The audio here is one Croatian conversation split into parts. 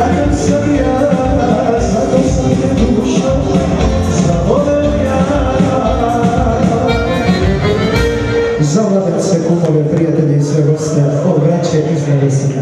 Zavladat se kumove, prijatelji i sve goste, od braće iz Nevesina.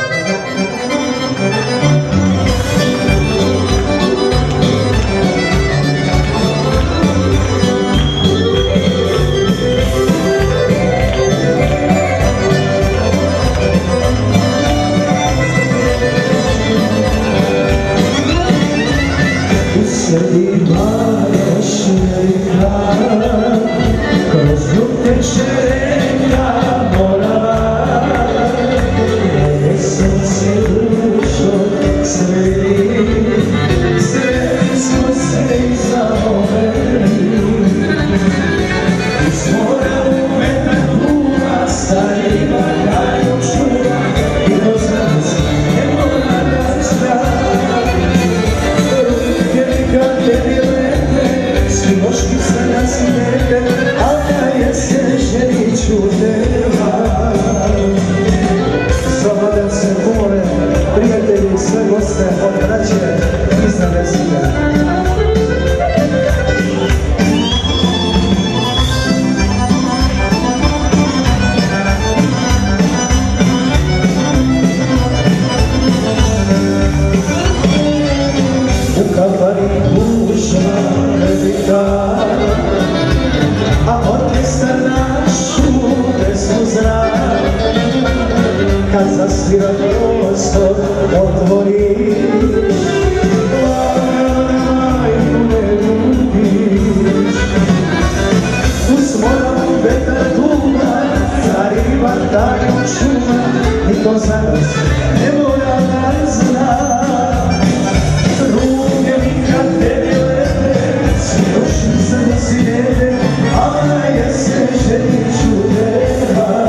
U sredima još velika, kroz ljub teče reka Morava, moje srce dušo sredi, sredi smo se i zavoleli. Iz mora u vetar duva, starima daju čuva, i kroz nas ne mora da zna. Ruke kad tebi lete, svi noški se nasmijete, a da jesen želi čudeva. Zavladat se kumove, prijatelji i sve goste, od braće iz Nevesina. U kafani duša velika, a orkestar našu pesmu zna. Kad zasvira prostor otvori, majku ne ljubiš. Uz mora u vetar duva, zariva daju čuva, i to za nas ne mora da zna. Ruke mi kad tebi lete, svi noći se nosinete, a na jesen želi čudeva.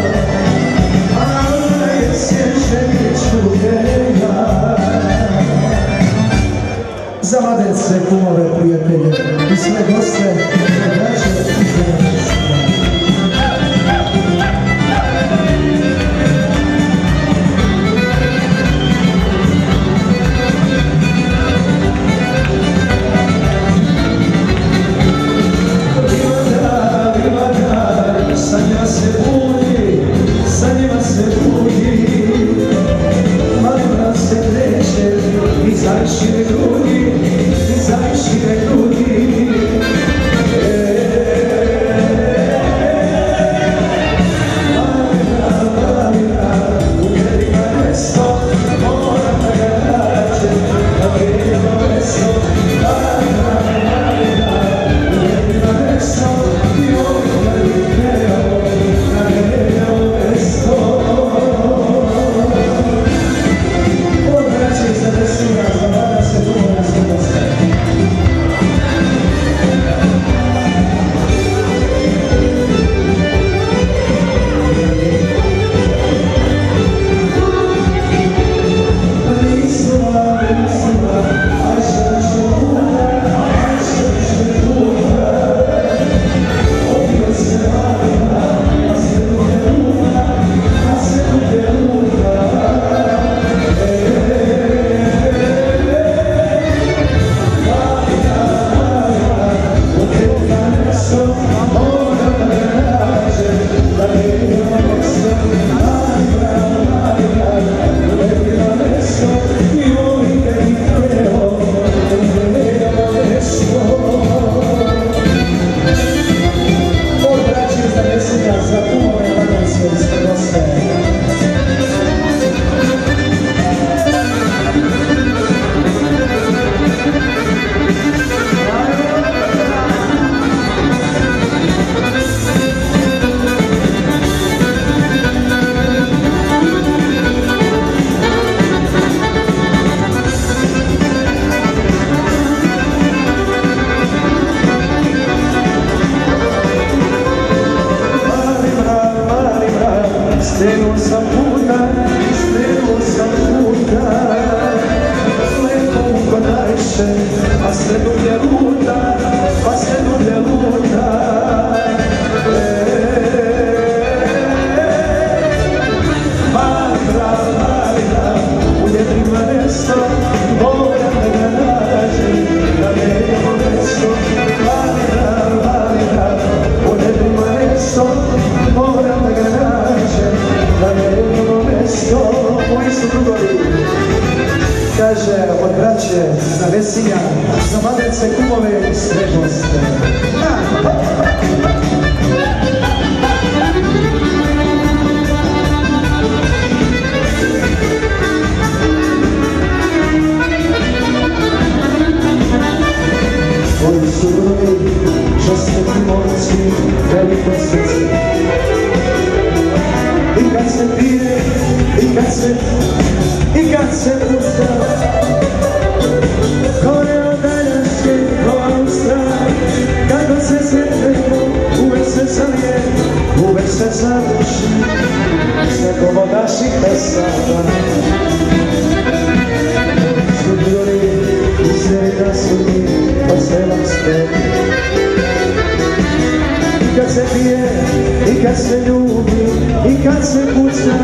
A na jesen želi čudeva. Zavladat se kumove, prijatelje i sve goste, od braće iz Nevesina. Sa njima se budi, mali brat se kreće, i zajšire grudi, i zajšire grudi. Mali brat, uvjeri ga mesto, mora da ga nađe, da vrijedno mesto. Mali brat, uvjeri ga mesto, i ovdje kreo, na vrijedno mesto. Od braće iz Nevesina, zavladat se kumove. mjesto, moram da ga nađem, da mi je jedno mjesto, Valina, u nebu moje mjesto, moram da ga nađem, da mi je jedno mjesto. Moji su drugovi, kaže od braće za Vesinja, za madrece, kumove i sve goste. Moji su drugovi, časni momci, veliko srce. I kad se pije, i kad se pušta, kone od Daljanske do Australije, kako se sretnemo, uvek se zalije, uvek se završi, s nekom od naših pesama. Studioni i sreda su mi po selom stepi. I kad se pije, i kad se ljubi, i kad se pušta,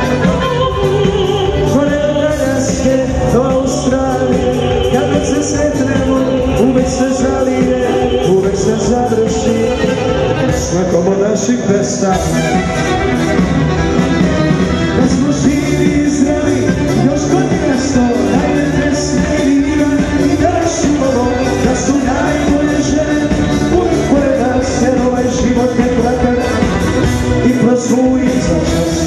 do Australije, kako se sretnemo, uvek se zalije, uvek se završi, s nekom od naših pesama. Da smo živi i zdravi, još godina 100, najde pesme i vina i da šumamo, da su najbolje žene, uvek pored nas, jer ovaj život je plakar i prosluje za čas.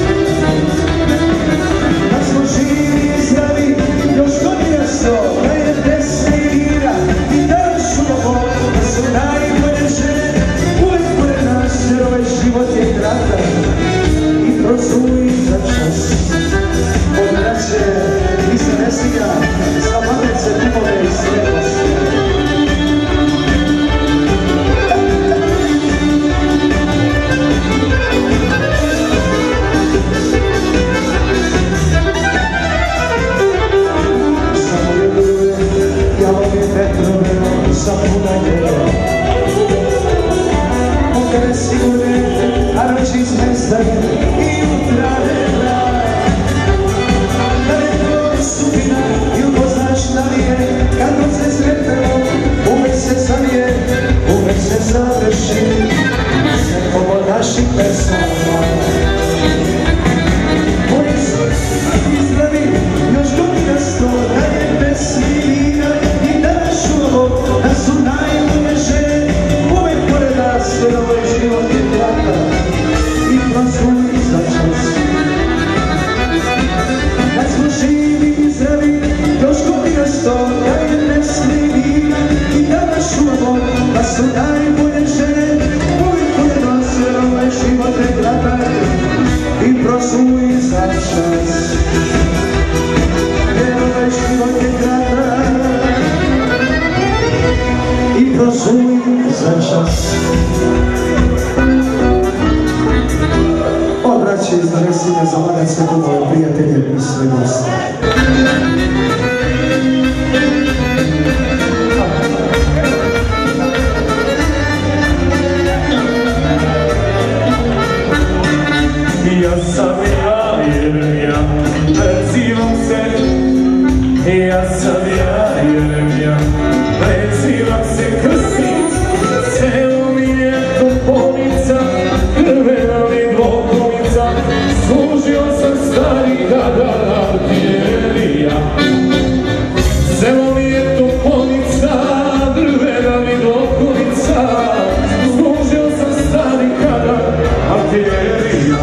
Da smo živi i zdravi, još godina 100, najde pesme i vina i da šumamo, da su najbolje žene, uvek pored nas, jer ovaj život je kratak i prosluje za čas. Od braće i za Vesinja, za madrece, kumove i sve goste. Pokare sigurne, a noći zmezdane i utrane brane. Da je to stupina i upoznaš da li je, kad god se sretnemo, uvek se zavije, uvek se završi, s nekom od naših pesama. Moji su i zdravi, još godina 100, da je pesmi i vina i da šumamo, da su najbolje žene, uvek pored nas, jer ovaj život je kratak i prosluje za čas. Kad smo živi i zdravi, još godina 100, da je pesmi i vina i da šumamo, da su najbolje žene, uvek pored nas, jer ovaj život je kratak i prosluje za čas. Jer ovaj život je kratak i prosluje za čas. Od braće iz Vesinja, za madrece, kumove, prijatelje i sve goste. Ja sam Jeremija, prezivam se. Ja sam Jeremija, prezivam se Krstić. Selo mi je Toponica, krvena mi Dvokovica. Služio sam stari kadar artiljerija. Selo mi je Toponica, drvena mi Dvokovica. Služio sam stari kadar artiljerija.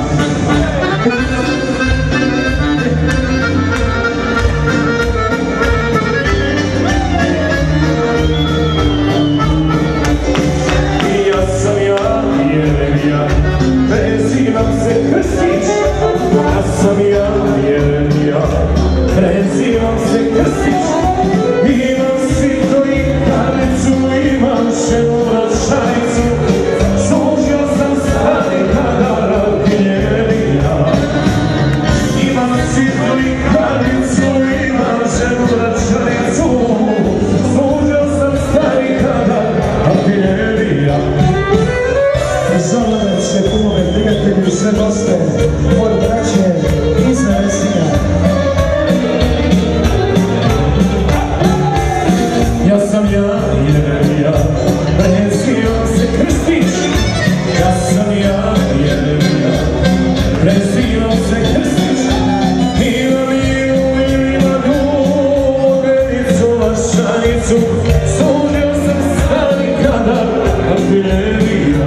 Prezivam se Krstić, ja sam Jeremija, Šanicu, služio sam stari kadar, artiljerija.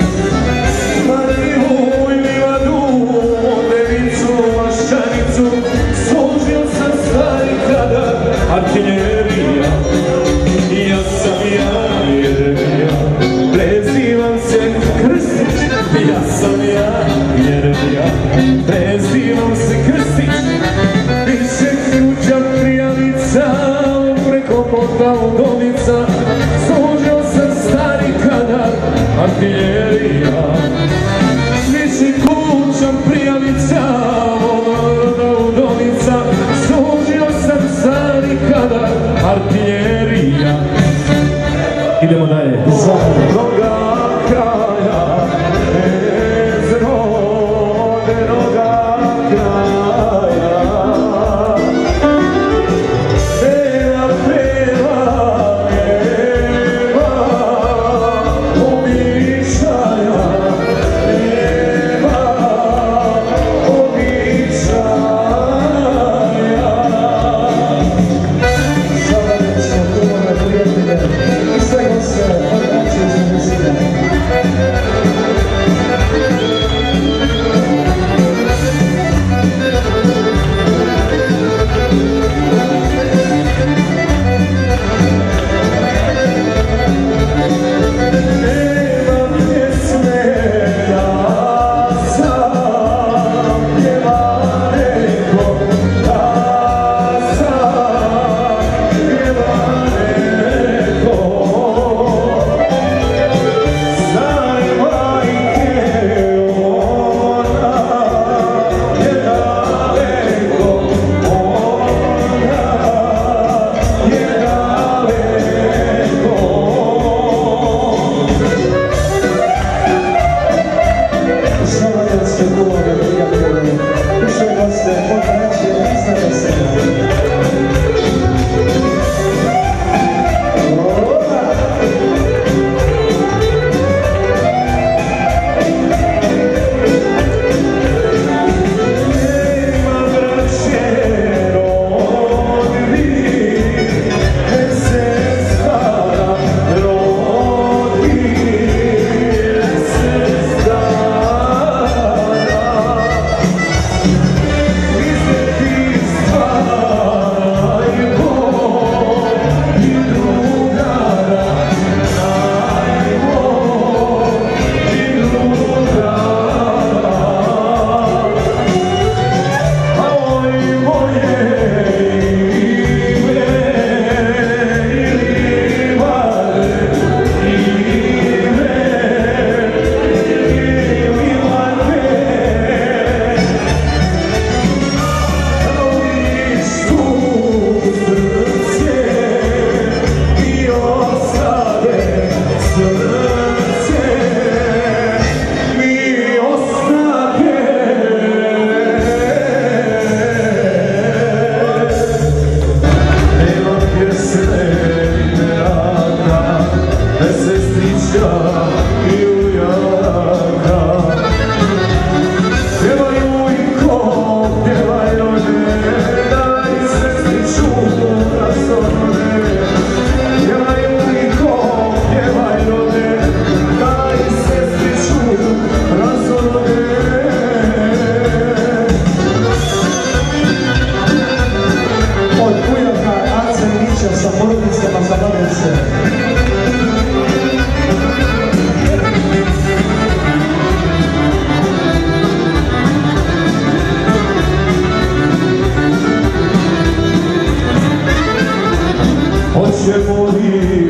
Marivu i Miladu, Devicu, Šanicu, služio sam stari kadar, artiljerija. Ja sam ja, Jeremija, prezivam se Krstić. Ja sam ja, Jeremija, prezivam se Krstić. Više kruća prijavica, preko puta Udovica, služio sam stari kadar, artiljerija. Više kuća prijavica, Udovica, služio sam stari kadar, artiljerija. Idemo dalje. Za mnoga kraja, bez rodenoga kraja, peva, peva, peva, običaja, peva, običaja. Zavrljeni smo kumove prijatelje i sve goste odnače iz Nevesinja. Hoćemo li